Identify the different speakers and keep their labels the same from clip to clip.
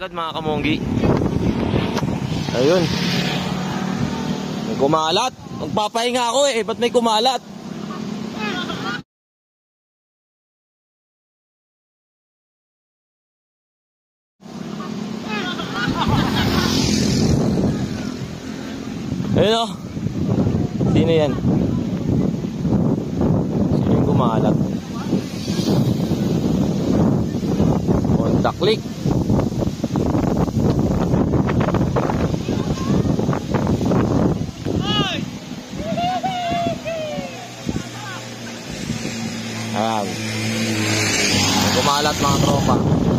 Speaker 1: agad mga kamonggi. Ayun. May kumalat. Magpapahinga ako eh. Ba't may kumalat? Ayun o. Sino yan? Sino yung kumalat? Honda Click. Ayan. Kumalat mga tropa.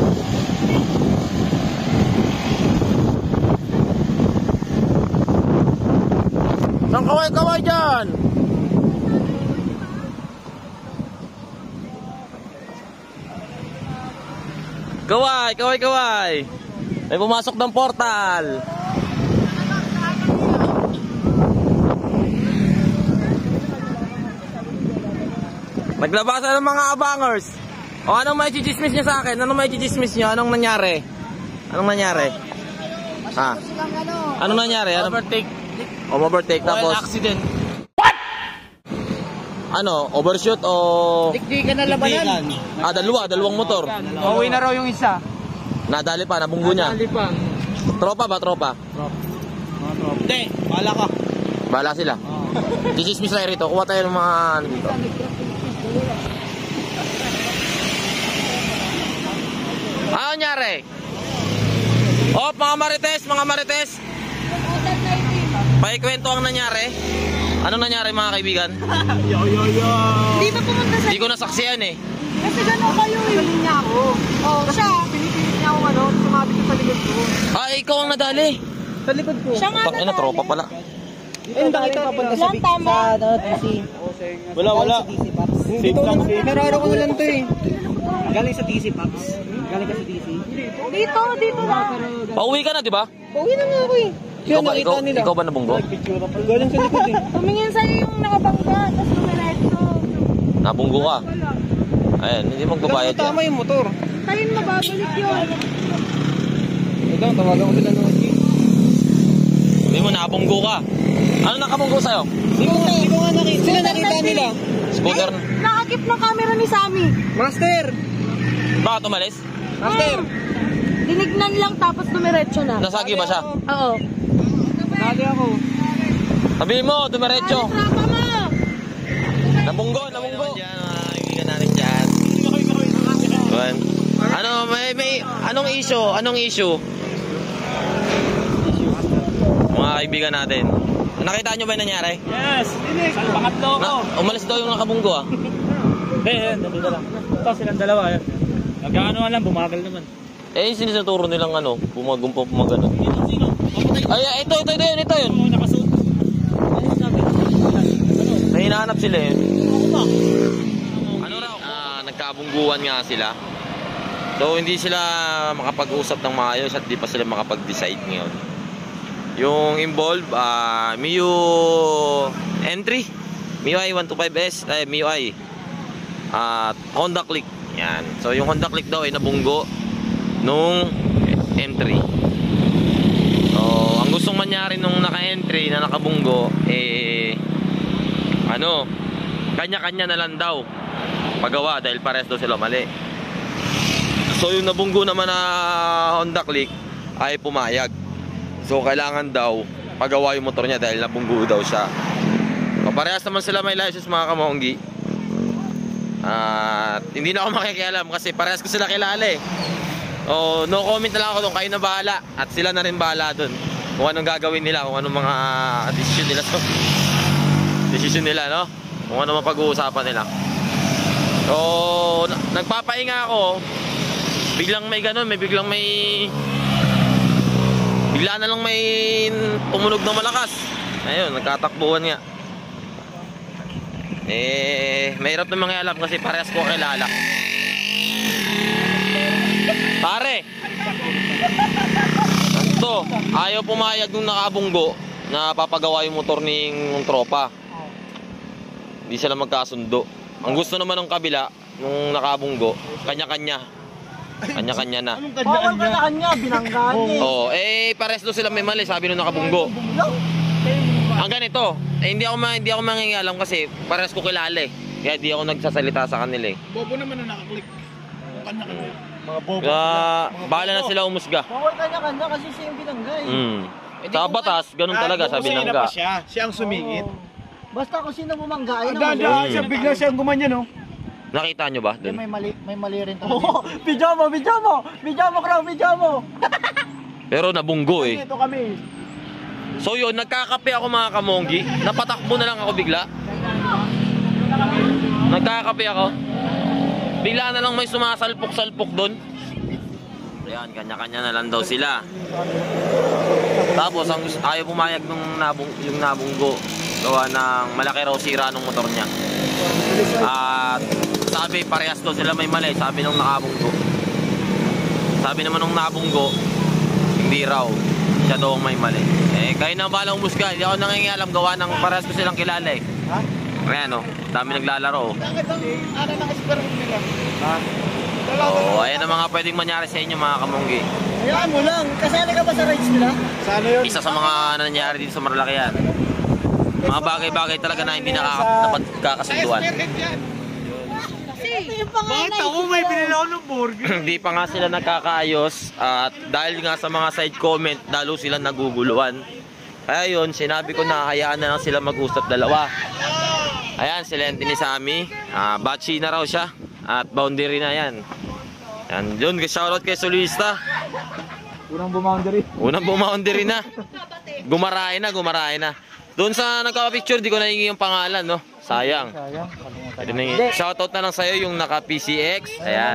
Speaker 1: Saan kaway-kaway dyan? Kaway. May pumasok ng portal. Naglabasa ng mga abangers. O anong may chichismis nyo sa akin? Anong may chichismis nyo? Anong nangyari? Ha? Anong nangyari?
Speaker 2: Overtake.
Speaker 1: Overtake tapos
Speaker 2: accident.
Speaker 1: What? Ano? Overshoot o
Speaker 2: Dikdikan na labanan.
Speaker 1: dalawang motor.
Speaker 2: Uwi na raw yung isa.
Speaker 1: Nadali pa, nabunggo niya.
Speaker 2: Nadali pa.
Speaker 1: Tropa ba? Tropa?
Speaker 2: Hindi, bahala ka.
Speaker 1: Bahala sila. Chichismis tayo rito. Kuha tayo ng mga ano dito. Ano nangyari? Mga marites. Paikwento ang nangyari. Anong nangyari mga kaibigan?
Speaker 2: Yo.
Speaker 3: Di ba pumunta sa...
Speaker 1: Hindi ko nasaksiyan eh.
Speaker 3: Kasi gano'n kayo eh. Galing niya ako. Oo, siya. Pinipilit niya akong sumabit ko sa likod ko.
Speaker 1: Ikaw ang nadali.
Speaker 2: Sa likod ko.
Speaker 3: Siya nga nadali.
Speaker 1: Tropa pala.
Speaker 2: Nakita papunta sa
Speaker 3: Yan, tama.
Speaker 2: DC. Wala. Dito lang. Nararo ko na lang to eh. Galing sa DC, Paps. Galing ka sa DC.
Speaker 3: Dito na.
Speaker 1: Pauwi ka na, di ba?
Speaker 2: Pauwi na nga ako eh.
Speaker 1: Ikaw ba nabunggo?
Speaker 2: Galing sa likod eh.
Speaker 3: Tumingin sa'yo yung nakabangga, tapos lumiretso.
Speaker 1: Nabunggo ka. Ayan, hindi magbabayad yan.
Speaker 2: Tama yung motor.
Speaker 3: Tayo mababalik yun.
Speaker 2: Ito, tawagan ko sila ng OG.
Speaker 1: Hindi mo, nabunggo ka. Ano nakabunggo sa'yo?
Speaker 2: Hindi ko nga nakita. Sila nakita nila.
Speaker 1: Scooter.
Speaker 3: Nakakip ng camera ni Sammy.
Speaker 2: Master!
Speaker 1: Bakit umalis?
Speaker 2: Master!
Speaker 3: Dinignan lang tapos dumiretso na.
Speaker 1: Nasagi ba siya?
Speaker 3: Oo.
Speaker 2: Dali ako.
Speaker 1: Sabihin mo, dumiretso.
Speaker 3: Trapa mo!
Speaker 1: Nabunggo. Kaibigan natin dyan. Ano, anong issue? Mga kaibigan natin. Nakita nyo ba yung nangyari?
Speaker 2: Yes! Pangatlo ako.
Speaker 1: Umalis daw yung nakabunggo ah.
Speaker 2: Hindi, dito lang. Ito silang dalawa. Nagkaano lang, bumagal naman.
Speaker 1: Yung sinituro nilang pumagano.
Speaker 2: Sino?
Speaker 1: Ay, ito yun.
Speaker 2: Oo, nakasuot. Ano sabi?
Speaker 1: May hinahanap sila yun.
Speaker 2: Ako ba?
Speaker 1: Ano raw? Nagkabungguan nga sila. So, hindi sila makapag-usap ng maayos at di pa sila makapag-decide ngayon. Yung involved, Mio entry, MIUI 125S, MIUI at Honda Click. Yan. So, yung Honda Click daw ay nabunggo nung M3. So, ang gustong mangyari nung naka-entry na nakabunggo, kanya-kanya na lang daw pagawa dahil pares daw sila mali. So, yung nabunggo naman na Honda Click ay pumayag. So, kailangan daw pagawa yung motor niya dahil nabunggo daw siya. So, parehas naman sila may license mga kamonggi. At hindi na ako makikialam kasi parehas ko sila kilala eh. Oh, no comment na lang ako doon, kayo na bahala. At sila na rin bahala doon kung anong gagawin nila, kung anong mga decision nila. So, decision nila, no? Kung ano mapag-uusapan nila. So, nagpapahinga ako. Biglang may ganun, bigla na lang may tumunog na malakas. Ayun, nagkatakbuhan nga. Mahirap na mangialam kasi parehas ko kilala. Pare, ito, ayaw pumayag nung nakabunggo na papagawa yung motor ng tropa. Hindi sila magkasundo. Ang gusto naman ng kabila, nung nakabunggo, kanya-kanya. Kanya-kanya na.
Speaker 3: Bawal ka na kanya, binanggaan niya.
Speaker 1: Oo, pares doon sila may mali, sabi nung nakabunggo. Ang ganito, hindi ako mangingialam kasi pares ko kilala eh. Kaya di ako nagsasalita sa kanila eh.
Speaker 4: Bobo naman na nakaklik. Kanya-kanya. Mga bobo.
Speaker 1: Kaya bahala na sila umusga.
Speaker 3: Bawal kanya-kanya kasi siya yung binangga eh.
Speaker 1: Sa batas, ganun talaga, sabi ng ga.
Speaker 4: Siya ang sumingit.
Speaker 3: Basta kung sino bumangga, ayun ang
Speaker 4: Daan siya, bigla siyang gumanyan, no?
Speaker 1: Nakita nyo ba dun?
Speaker 3: May mali rin to. Oo, video mo, Crow, video mo.
Speaker 1: Pero nabunggo eh.
Speaker 4: Ito kami.
Speaker 1: So yun, nagkakape ako mga kamonggi. Napatakbo na lang ako bigla. Nagkakape ako. Bigla na lang may sumasalpok-salpok doon. Ayan, kanya-kanya na lang daw sila. Tapos ayaw pumayag yung nabunggo. Gawa ng malaki raw sira ng motor niya. At sabi parehas daw sila may mali. Sabi nung nakabunggo. Sabi naman nung nabunggo, hindi raw. Siya daw ang may mali. Kayo na balang umusga. Hindi ako nangingialam, gawa ng parehas ko silang kilala eh.
Speaker 4: Ha?
Speaker 1: Ayan o, dami naglalaro.
Speaker 4: Bakit ang ano na-experiment nila? Ha?
Speaker 1: Ayan ang mga pwedeng mangyari sa inyo mga kamunggi.
Speaker 3: Hayaan mo lang, kasali ka ba sa rides nila?
Speaker 4: Sana yun.
Speaker 1: Isa sa mga nangyari dito sa Maralakian. Mga bagay-bagay talaga na hindi nakakasunduan.
Speaker 4: Experiment yan.
Speaker 3: Bakit
Speaker 4: ako may binilaw ng burger?
Speaker 1: Hindi pa nga sila nagkakaayos at dahil nga sa mga side comment, lalo sila naguguluhan. Kaya yun, sinabi ko na hayaan na lang sila mag-usap dalawa. Ayan, sila ni Sammy. Batchy na raw siya. At boundary na yan. Yan, yun, shoutout kay Solista.
Speaker 4: Unang bumoundary
Speaker 1: na. Gumarahe na. Doon sa nagka-picture, di ko nahingi yung pangalan, no? Sayang. Shoutout na lang sa'yo yung naka-PCX. Ayan.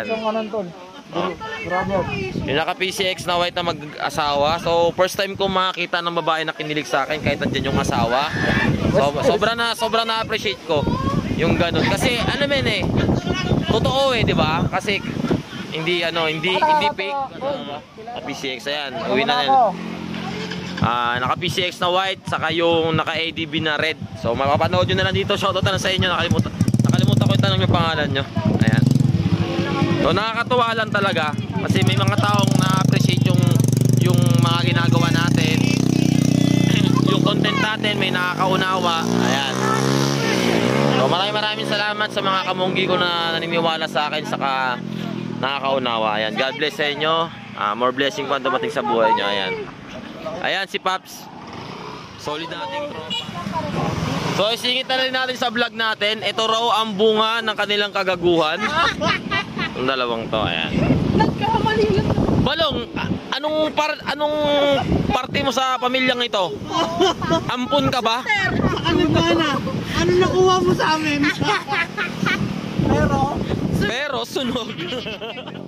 Speaker 1: Yung naka-PCX na white na mag-asawa. So, first time ko makakita ng babae na kinilig sa akin kahit andyan yung asawa. So, sobra na appreciate ko yung ganun. Kasi, ano men eh, totoo eh, di ba? Kasi, hindi fake. Naka-PCX, ayan. Uwi na yan. Naka-PCX na white, saka yung naka-ADB na red. So, mapapanood nyo na lang dito. Shoutout na lang sa inyo. Nakalimutan ko itanong yung pangalan nyo. Ayan. So, nakakatuwa lang talaga. Kasi may mga taong na-appreciate yung mga ginagawa natin. Yung content natin, may nakakaunawa. Ayan. So, maraming salamat sa mga kamunggi ko na naniniwala sa akin, saka nakakaunawa. Ayan. God bless sa inyo. More blessing pa dumating sa buhay nyo. Ayan. Ayan si Paps. Solid nating tropa. So isingit na rin natin sa vlog natin. Ito raw ang bunga ng kanilang kagaguhan. Ang dalawang to, ayan.
Speaker 3: Nagkamali lang.
Speaker 1: Balong, anong parte mo sa pamilyang ito? Ampun ka ba?
Speaker 3: Ano ba na? Ano nakuha mo sa amin?
Speaker 1: Pero sunog.